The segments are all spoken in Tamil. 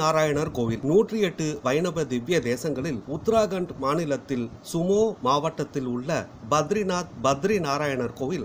badrinathkidulhaniya கோவில் 108 வைணவ திவ்ய தேசங்களில் உத்தராகண்ட் மாநிலத்தில் சுமோ மாவட்டத்தில் உள்ள badrinathkidulhaniya கோவில்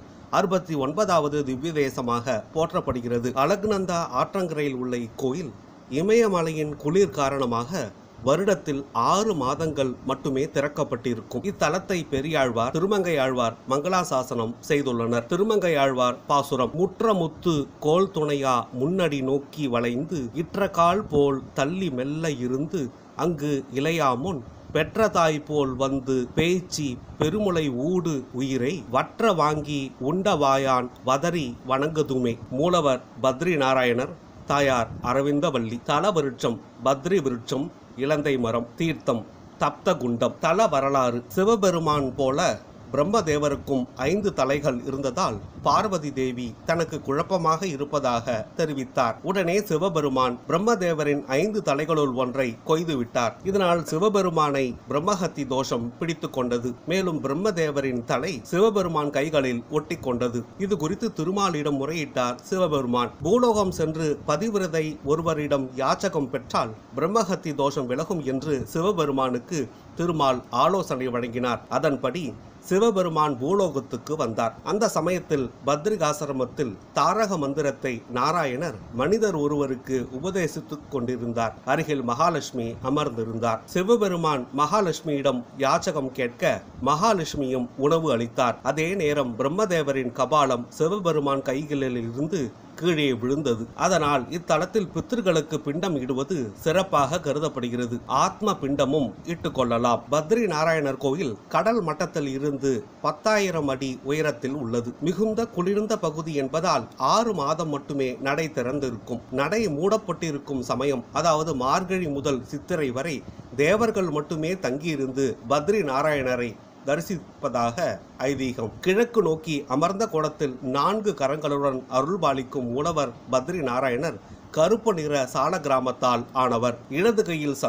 69வது திவ்ய தேசமாக போற்றப்படுகிறது. அலக்நந்தா ஆற்றங்கரையில் உள்ள இக்கோயில் இமயமலையின் குளிர் காரணமாக வருடத்தில் 6 மாதங்கள் மட்டுமே திறக்கப்பட்டிருக்கும். இத்தலத்தை பெரியாழ்வார், திருமங்கையாழ்வார் மங்களாசாசனம் செய்துள்ளனர். திருமங்கையாழ்வார் பாசுரம்: முற்றமுத்து கோல் துணையா முன்னடி நோக்கி வளைந்து இற்றகால் போல் தள்ளி மெல்ல இருந்து அங்கு இளையாமுன் பெற்றதாய் போல் வந்து பேய்ச்சி பெருமுளை ஊடு உயிரை வற்ற வாங்கி உண்டவாயான் வதறி வணங்குதுமே. மூலவர் பத்ரிநாராயணர், தாயார் அரவிந்தவல்லி. தல விருட்சம் பத்ரி விருட்சம், இலந்தை மரம். தீர்த்தம் தப்த குண்டம். தல வரலாறு: சிவபெருமான் போல பிரம்மதேவருக்கும் 5 தலைகள் இருந்ததால் பார்வதி தேவி தனக்கு குழப்பமாக இருப்பதாக தெரிவித்தார். உடனே சிவபெருமான் பிரம்மதேவரின் 5 தலைகளுள் ஒன்றை கொய்து விட்டார். இதனால் சிவபெருமானை பிரம்மஹத்தி தோஷம் பிடித்து கொண்டது. மேலும் பிரம்மதேவரின் தலை சிவபெருமான் கைகளில் ஒட்டி கொண்டது. இது குறித்து திருமாலிடம் முறையிட்டார் சிவபெருமான். பூலோகம் சென்று பதிவிரதை ஒருவரிடம் யாச்சகம் பெற்றால் பிரம்மஹத்தி தோஷம் விலகும் என்று சிவபெருமானுக்கு திருமால் ஆலோசனை வழங்கினார். அதன்படி சிவபெருமான் பூலோகத்துக்கு வந்தார். அந்த சமயத்தில் பத்ரிகாசிரமத்தில் தாரக மந்திரத்தை நாராயணர் மனிதர் ஒருவருக்கு உபதேசித்துக் கொண்டிருந்தார். அருகில் மகாலட்சுமி அமர்ந்திருந்தார். சிவபெருமான் மகாலட்சுமியிடம் யாச்சகம் கேட்க மகாலட்சுமியும் உணவு அளித்தார். அதே நேரம் பிரம்மதேவரின் கபாலம் சிவபெருமான் கைகளில் இருந்து கீழே விழுந்தது. அதனால் இத்தலத்தில் பித்ருக்களுக்கு பிண்டம் இடுவது சிறப்பாக கருதப்படுகிறது. ஆத்ம பிண்டமும் இட்டுக் கொள்ளலாம். பத்ரிநாராயணர் கோயில் கடல் மட்டத்தில் இருந்து 10,000 அடி உயரத்தில் உள்ளது. மிகுந்த குளிர்ந்த பகுதி என்பதால் 6 மாதம் மட்டுமே நடை திறந்திருக்கும். நடை மூடப்பட்டிருக்கும் சமயம், அதாவது மார்கழி முதல் சித்திரை வரை தேவர்கள் மட்டுமே தங்கியிருந்து பத்ரிநாராயணரை தரிசிப்பதாக ஐதீகம். கிழக்கு நோக்கி அமர்ந்த கோலத்தில் 4 கரங்களுடன் அருள்பாலிக்கும் மூலவர் பத்ரிநாராயணர் கருப்பு நிற சால கிராமத்தால் ஆனவர். இடது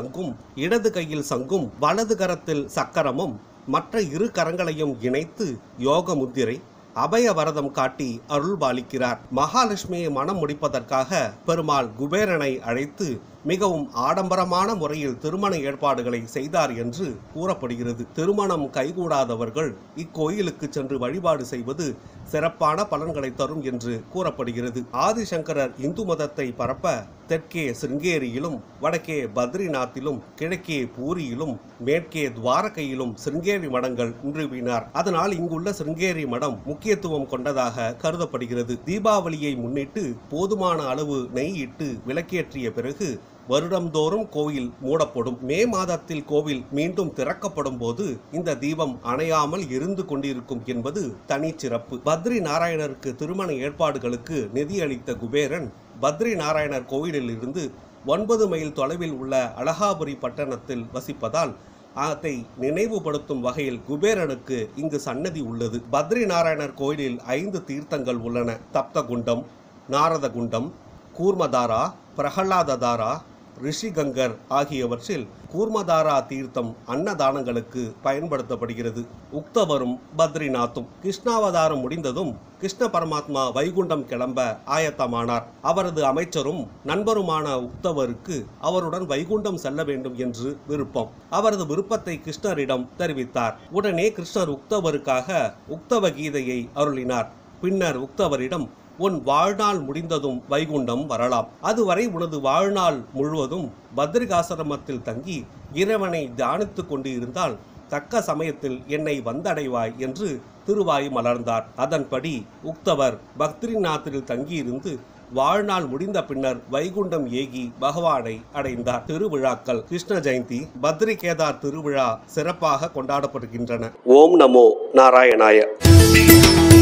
கையில் சங்கும் வலது கரத்தில் சக்கரமும் மற்ற 2 கரங்களையும் இணைத்து யோக முத்திரை அபய வரதம் காட்டி அருள்பாலிக்கிறார். மகாலட்சுமியை மனம் முடிப்பதற்காக பெருமாள் குபேரனை அழைத்து மிகவும் ஆடம்பரமான முறையில் திருமண ஏற்பாடுகளை செய்தார் என்று கூறப்படுகிறது. திருமணம் கைகூடாதவர்கள் இக்கோயிலுக்கு சென்று வழிபாடு செய்வது சிறப்பான பலன்களை தரும் என்று கூறப்படுகிறது. ஆதிசங்கரர் இந்து மதத்தை பரப்ப தெற்கே சிருங்கேரியிலும், வடக்கே பத்ரிநாத்திலும், கிழக்கே பூரியிலும், மேற்கே துவாரகையிலும் சிருங்கேரி மடங்கள் நிறுவினார். அதனால் இங்குள்ள சிருங்கேரி மடம் முக்கியத்துவம் கொண்டதாக கருதப்படுகிறது. தீபாவளியை முன்னிட்டு போதுமான அளவு நெய் இட்டு விளக்கேற்றிய பிறகு வருடந்தோறும் கோவில் மூடப்படும். மே மாதத்தில் கோவில் மீண்டும் திறக்கப்படும் போது இந்த தீபம் அணையாமல் இருந்து கொண்டிருக்கும் என்பது தனிச்சிறப்பு. பத்ரி நாராயணருக்கு திருமண ஏற்பாடுகளுக்கு நிதியளித்த குபேரன் பத்ரிநாராயணர் கோவிலில் இருந்து 9 மைல் தொலைவில் உள்ள அழகாபுரி பட்டணத்தில் வசிப்பதால் அதை நினைவுபடுத்தும் வகையில் குபேரனுக்கு இங்கு சன்னதி உள்ளது. பத்ரிநாராயணர் கோயிலில் 5 தீர்த்தங்கள் உள்ளன. தப்த குண்டம், நாரத குண்டம், கூர்மதாரா, பிரகலாததாரா, ரிஷிகங்கர் ஆகியவற்றில் கூர்மதாரா தீர்த்தம் அன்னதானங்களுக்கு பயன்படுத்தப்படுகிறது. உக்தவரும் பத்ரிநாத்தும். கிருஷ்ணாவதாரம் முடிந்ததும் கிருஷ்ண பரமாத்மா வைகுண்டம் கிளம்ப ஆயத்தமானார். அவரது அமைச்சரும் நண்பருமான உக்தவருக்கு அவருடன் வைகுண்டம் செல்ல வேண்டும் என்று விருப்பம். அவரது விருப்பத்தை கிருஷ்ணரிடம் தெரிவித்தார். உடனே கிருஷ்ணர் உக்தவருக்காக உக்தவ கீதையை அருளினார். பின்னர் உக்தவரிடம், உன் வாழ்நாள் முடிந்ததும் வைகுண்டம் வரலாம். அதுவரை உனது வாழ்நாள் முழுவதும் பத்ரிகாசிரமத்தில் தங்கி இறைவனை தியானித்துக் கொண்டு இருந்தால் தக்க சமயத்தில் என்னை வந்தடைவாய் என்று திருவாய் மலர்ந்தார். அதன்படி உக்தவர் பத்ரிநாத்தில் தங்கியிருந்து வாழ்நாள் முடிந்த பின்னர் வைகுண்டம் ஏகி பகவானை அடைந்தார். திருவிழாக்கள்: கிருஷ்ண ஜெயந்தி, பத்ரி கேதார் திருவிழா சிறப்பாக கொண்டாடப்படுகின்றன. ஓம் நமோ நாராயணாய.